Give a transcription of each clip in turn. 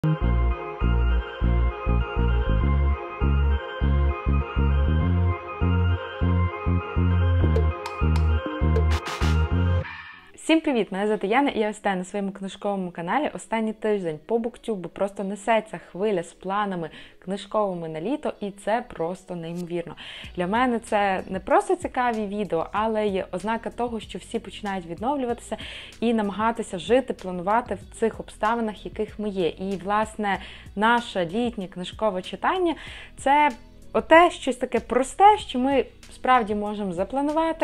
Всім привіт! Мене звати Яна і я ось на своєму книжковому каналі останній тиждень по BookTube просто несеться хвиля з планами книжковими на літо, і це просто неймовірно. Для мене це не просто цікаві відео, але є ознака того, що всі починають відновлюватися і намагатися жити, планувати в цих обставинах, яких ми є. І, власне, наше літнє книжкове читання – це оте щось таке просте, що ми справді можемо запланувати,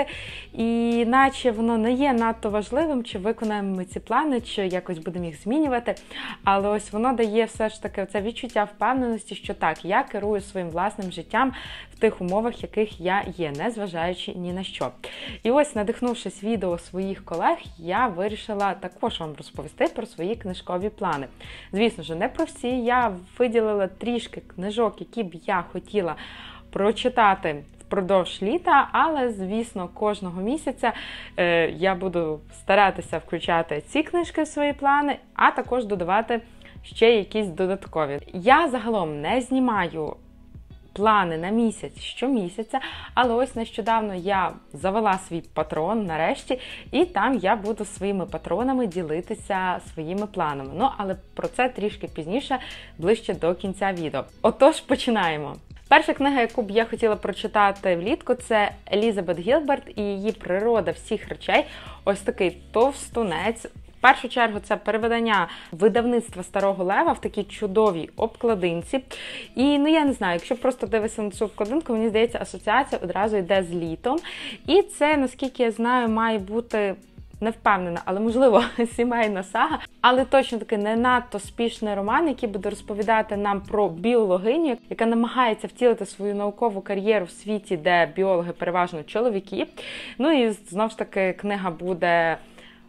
і наче воно не є надто важливим, чи виконаємо ми ці плани, чи якось будемо їх змінювати, але ось воно дає все ж таки це відчуття впевненості, що так, я керую своїм власним життям в тих умовах, яких я є, незважаючи ні на що. І ось, надихнувшись відео своїх колег, я вирішила також вам розповісти про свої книжкові плани. Звісно ж, не про всі, я виділила трішки книжок, які б я хотіла прочитати впродовж літа, але, звісно, кожного місяця я буду старатися включати ці книжки в свої плани, а також додавати ще якісь додаткові. Я загалом не знімаю плани на місяць щомісяця, але ось нещодавно я завела свій патрон нарешті, і там я буду своїми патронами ділитися своїми планами. Ну, але про це трішки пізніше, ближче до кінця відео. Отож, починаємо! Перша книга, яку б я хотіла прочитати влітку, це Елізабет Гілберт і її «Природа всіх речей». Ось такий товстунець. В першу чергу це перевидання видавництва Старого Лева в такій чудовій обкладинці. І, ну я не знаю, якщо просто дивитися на цю обкладинку, мені здається, асоціація одразу йде з літом. І це, наскільки я знаю, має бути, не впевнена, але, можливо, сімейна сага, але точно таки не надто спішний роман, який буде розповідати нам про біологиню, яка намагається втілити свою наукову кар'єру в світі, де біологи переважно чоловіки. Ну і, знову ж таки, книга буде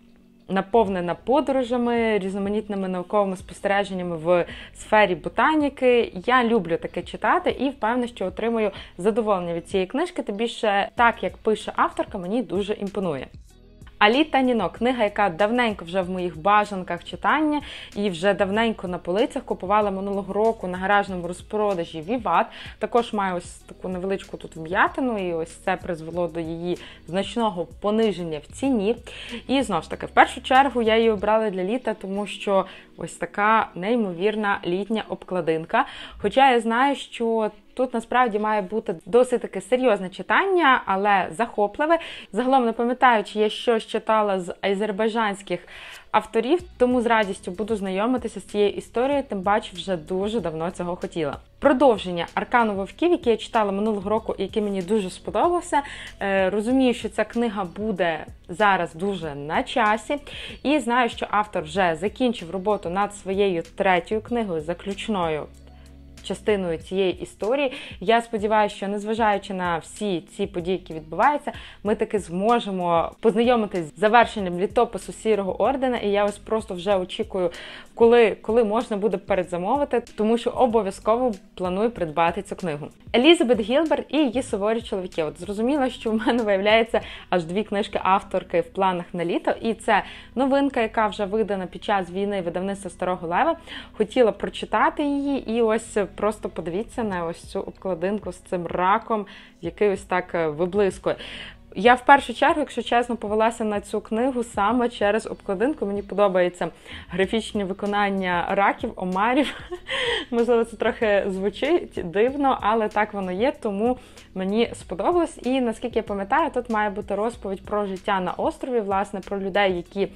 наповнена подорожами, різноманітними науковими спостереженнями в сфері ботаніки. Я люблю таке читати і впевнена, що отримую задоволення від цієї книжки, тим більше так, як пише авторка, мені дуже імпонує. Алі та Ніно – книга, яка давненько вже в моїх бажанках читання і вже давненько на полицях, купувала минулого року на гаражному розпродажі Віват. Також має ось таку невеличку тут вм'ятину, і ось це призвело до її значного пониження в ціні. І знову ж таки, в першу чергу я її обрала для літа, тому що ось така неймовірна літня обкладинка. Хоча я знаю, що тут насправді має бути досить таке серйозне читання, але захопливе. Загалом не пам'ятаю, чи я щось читала з азербайджанських авторів, тому з радістю буду знайомитися з цією історією, тим паче вже дуже давно цього хотіла. Продовження «Аркану вовків», яке я читала минулого року і який мені дуже сподобався. Розумію, що ця книга буде зараз дуже на часі. І знаю, що автор вже закінчив роботу над своєю третьою книгою, заключною частиною цієї історії. Я сподіваюся, що незважаючи на всі ці події, які відбуваються, ми таки зможемо познайомитись з завершенням літопису Сірого Ордена, і я ось просто вже очікую, коли можна буде передзамовити, тому що обов'язково планую придбати цю книгу. Елізабет Гілберт і її суворі чоловіки. От зрозуміла, що в мене виявляється аж дві книжки авторки в планах на літо, і це новинка, яка вже видана під час війни видавництва Старого Лева. Хотіла прочитати її, і ось просто подивіться на ось цю обкладинку з цим раком, який ось так виблискує. Я в першу чергу, якщо чесно, повелася на цю книгу саме через обкладинку. Мені подобається графічні виконання раків, омарів. Можливо, це трохи звучить дивно, але так воно є, тому мені сподобалось. І, наскільки я пам'ятаю, тут має бути розповідь про життя на острові, власне, про людей, які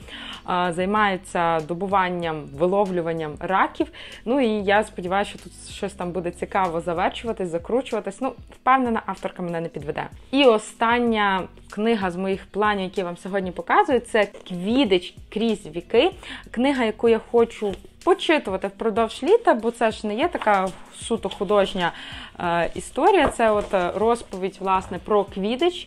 займаються добуванням, виловлюванням раків. Ну і я сподіваюся, що тут щось там буде цікаво завершуватись, закручуватись. Ну, впевнена, авторка мене не підведе. І остання книга з моїх планів, які я вам сьогодні показую, це «Квіддич крізь віки». Книга, яку я хочу почитувати впродовж літа, бо це ж не є така суто художня історія. Це от розповідь, власне, про Квіддич.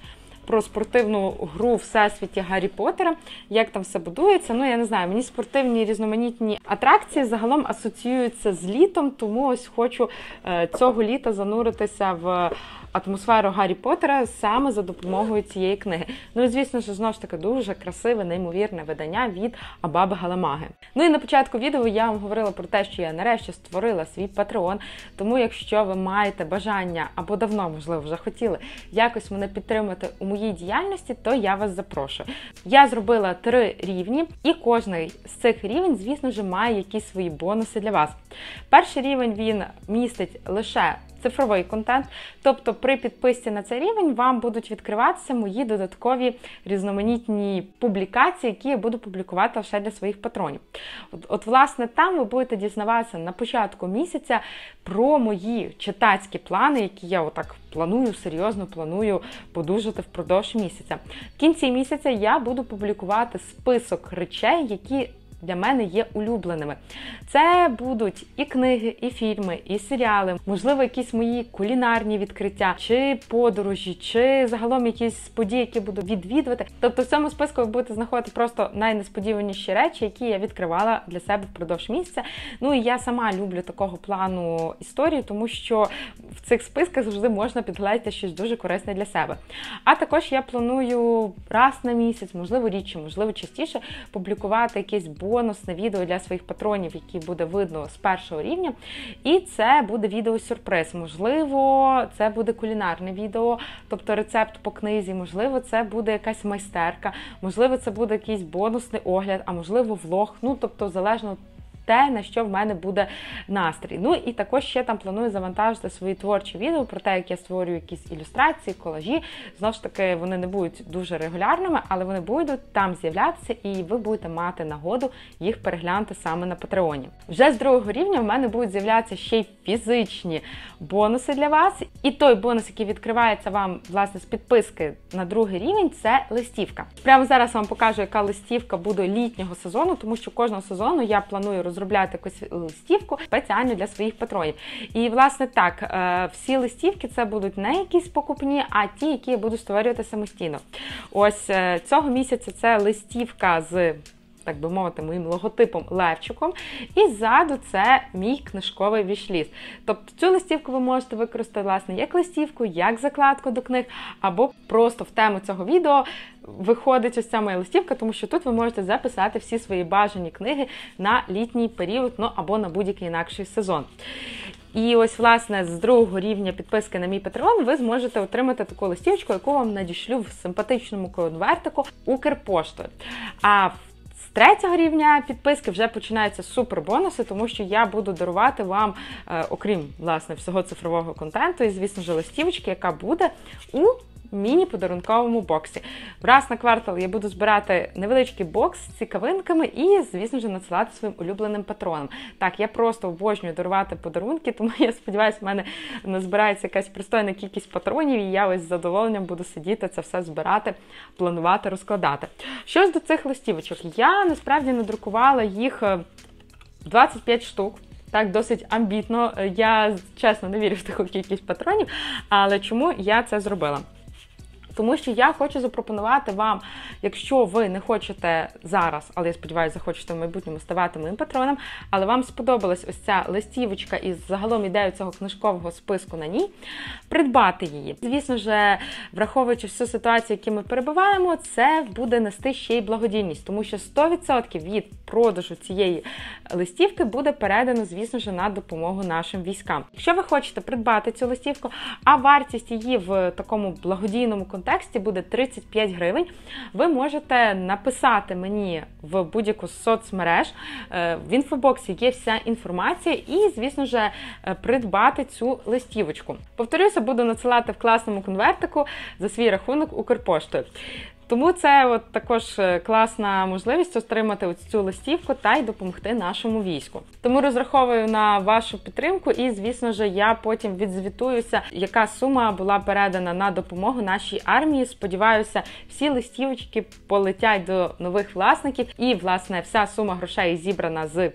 про спортивну гру у всесвіті Гаррі Поттера, як там все будується. Ну, я не знаю, мені спортивні різноманітні атракції загалом асоціюються з літом, тому ось хочу цього літа зануритися в атмосферу Гаррі Поттера саме за допомогою цієї книги. Ну і, звісно ж, знову ж таки, дуже красиве, неймовірне видання від Абаби Галамаги. Ну і на початку відео я вам говорила про те, що я нарешті створила свій Patreon, тому якщо ви маєте бажання, або давно, можливо, вже хотіли якось мене підтримати у моїй діяльності, то я вас запрошую. Я зробила 3 рівні, і кожний з цих рівень, звісно ж, має якісь свої бонуси для вас. Перший рівень, він містить лише цифровий контент, тобто при підписці на цей рівень вам будуть відкриватися мої додаткові різноманітні публікації, які я буду публікувати лише для своїх патронів. От, власне, там ви будете дізнаватися на початку місяця про мої читацькі плани, які я отак серйозно планую подужати впродовж місяця. В кінці місяця я буду публікувати список речей, які для мене є улюбленими. Це будуть і книги, і фільми, і серіали, можливо, якісь мої кулінарні відкриття, чи подорожі, чи загалом якісь події, які буду відвідувати. Тобто в цьому списку ви будете знаходити просто найнесподіваніші речі, які я відкривала для себе впродовж місяця. Ну і я сама люблю такого плану історії, тому що в цих списках завжди можна підгледіти щось дуже корисне для себе. А також я планую раз на місяць, можливо, рідше, можливо, частіше, публікувати якесь бонусне відео для своїх патронів, які буде видно з першого рівня. І це буде відео-сюрприз. Можливо, це буде кулінарне відео, тобто рецепт по книзі, можливо, це буде якась майстерка, можливо, це буде якийсь бонусний огляд, а можливо, влог. Ну, тобто, залежно те, на що в мене буде настрій. Ну і також ще там планую завантажити свої творчі відео про те, як я створюю якісь ілюстрації, колажі. Знову ж таки, вони не будуть дуже регулярними, але вони будуть там з'являтися, і ви будете мати нагоду їх переглянути саме на Патреоні. Вже з 2-го рівня в мене будуть з'являтися ще й фізичні бонуси для вас. І той бонус, який відкривається вам, власне, з підписки на 2-й рівень, це листівка. Прямо зараз вам покажу, яка листівка буде літнього сезону, тому що кожного сезону я планую розробляти якусь листівку спеціально для своїх патронів. І, власне, так, всі листівки це будуть не якісь покупні, а ті, які я буду створювати самостійно. Ось цього місяця це листівка з, так би мовити, моїм логотипом Левчиком, і ззаду це мій книжковий вішліст. Тобто цю листівку ви можете використати, власне, як листівку, як закладку до книг, або просто в тему цього відео виходить ось ця моя листівка, тому що тут ви можете записати всі свої бажані книги на літній період, ну або на будь-який інакший сезон. І ось, власне, з 2-го рівня підписки на мій Patreon ви зможете отримати таку листівочку, яку вам надішлю в симпатичному конвертику Укрпоштою. А з 3-го рівня підписки вже починаються супербонуси, тому що я буду дарувати вам, окрім, власне, всього цифрового контенту, і, звісно ж, листівочки, яка буде у міні-подарунковому боксі. Раз на квартал я буду збирати невеличкий бокс з цікавинками і, звісно ж, надсилати своїм улюбленим патронам. Так, я просто обожнюю дарувати подарунки, тому я сподіваюся, в мене назбирається якась пристойна кількість патронів, і я ось з задоволенням буду сидіти, це все збирати, планувати, розкладати. Що ж до цих листівочок? Я, насправді, надрукувала їх 25 штук. Так, досить амбітно. Я, чесно, не вірю в таку кількість патронів, але чому я це зробила? Тому що я хочу запропонувати вам, якщо ви не хочете зараз, але я сподіваюся, захочете в майбутньому ставати моїм патроном, але вам сподобалась ось ця листівочка із загалом ідею цього книжкового списку на ній, придбати її. Звісно ж, враховуючи всю ситуацію, в якій ми перебуваємо, це буде нести ще й благодійність, тому що 100% від продажу цієї листівки буде передано, звісно ж, на допомогу нашим військам. Якщо ви хочете придбати цю листівку, а вартість її в такому благодійному контексті буде 35 гривень, ви можете написати мені в будь-яку з соцмереж, в інфобоксі є вся інформація, і, звісно ж, придбати цю листівочку. Повторюся, буду надсилати в класному конвертику за свій рахунок Укрпоштою. Тому це от також класна можливість отримати ось цю листівку та й допомогти нашому війську. Тому розраховую на вашу підтримку і, звісно ж, я потім відзвітуюся, яка сума була передана на допомогу нашій армії. Сподіваюся, всі листівочки полетять до нових власників і, власне, вся сума грошей зібрана з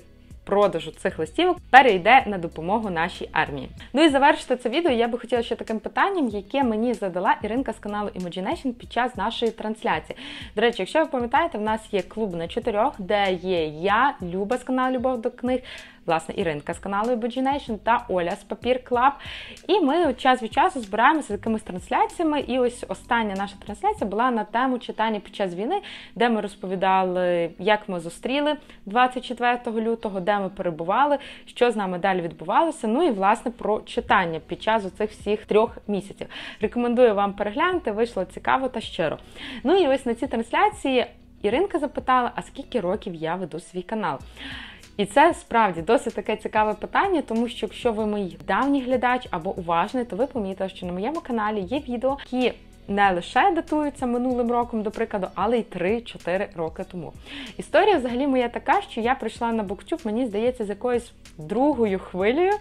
продажу цих листівок перейде на допомогу нашій армії. Ну і завершити це відео я би хотіла ще таким питанням, яке мені задала Іринка з каналу Imagination під час нашої трансляції. До речі, якщо ви пам'ятаєте, в нас є клуб на 4, де є я, Люба з каналу Любов до книг, власне, Іринка з каналу Imagination та Оля з Папір Клаб. І ми час від часу збираємося з якимись трансляціями. І ось остання наша трансляція була на тему читання під час війни, де ми розповідали, як ми зустріли 24 лютого, де ми перебували, що з нами далі відбувалося. Ну і, власне, про читання під час оцих всіх 3 місяців. Рекомендую вам переглянути, вийшло цікаво та щиро. Ну і ось на цій трансляції Іринка запитала, а скільки років я веду свій канал? І це справді досить таке цікаве питання, тому що якщо ви мій давній глядач або уважний, то ви помітили, що на моєму каналі є відео, які не лише датуються минулим роком, до прикладу, але й 3-4 роки тому. Історія взагалі моя така, що я прийшла на BookTube, мені здається, з якоюсь другою хвилею,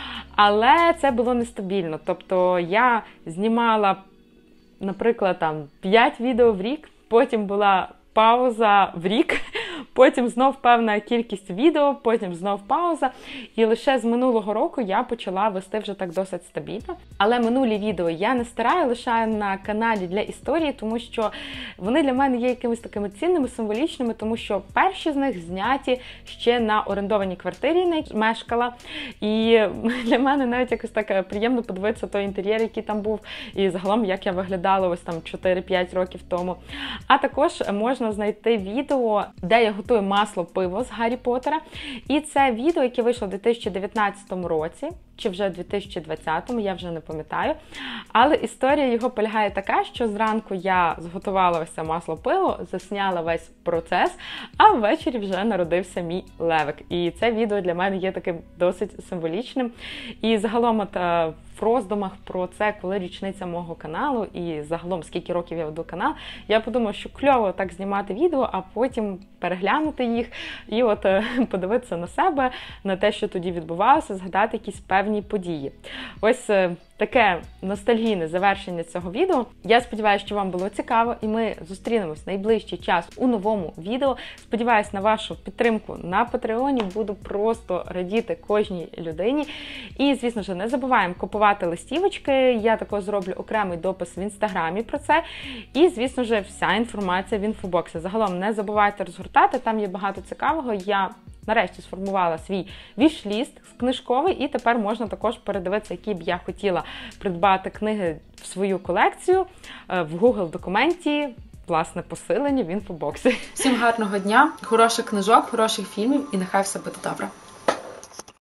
але це було нестабільно. Тобто я знімала, наприклад, 5 відео в рік, потім була пауза в рік, потім знов певна кількість відео, потім знов пауза. І лише з минулого року я почала вести вже так досить стабільно. Але минулі відео я не стараю, лишаю на каналі для історії, тому що вони для мене є якимись такими цінними, символічними, тому що перші з них зняті ще на орендованій квартирі, на якій мешкала. І для мене навіть якось так приємно подивитися той інтер'єр, який там був, і загалом, як я виглядала ось там 4-5 років тому. А також можна знайти відео, де я готую масло-пиво з Гаррі Поттера. І це відео, яке вийшло у 2019 році, чи вже у 2020, я вже не пам'ятаю. Але історія його полягає така, що зранку я зготувала ось це масло-пиво, засняла весь процес, а ввечері вже народився мій левик. І це відео для мене є таким досить символічним. І загалом в роздумах про це, коли річниця мого каналу і загалом скільки років я веду канал, я подумала, що кльово так знімати відео, а потім переглянути їх і от подивитися на себе, на те, що тоді відбувалося, згадати якісь певні події. Ось таке ностальгійне завершення цього відео. Я сподіваюся, що вам було цікаво, і ми зустрінемось в найближчий час у новому відео. Сподіваюсь на вашу підтримку на Патреоні. Буду просто радіти кожній людині. І, звісно ж, не забуваємо купувати листівочки. Я також зроблю окремий допис в інстаграмі про це. І, звісно ж, вся інформація в інфобоксі. Загалом не забувайте розгортати, там є багато цікавого. Я нарешті сформувала свій віш-ліст книжковий, і тепер можна також передивитися, які б я хотіла придбати книги в свою колекцію в Google-документі, власне, посилені в інфобоксі. Всім гарного дня, хороших книжок, хороших фільмів і нехай все буде добре.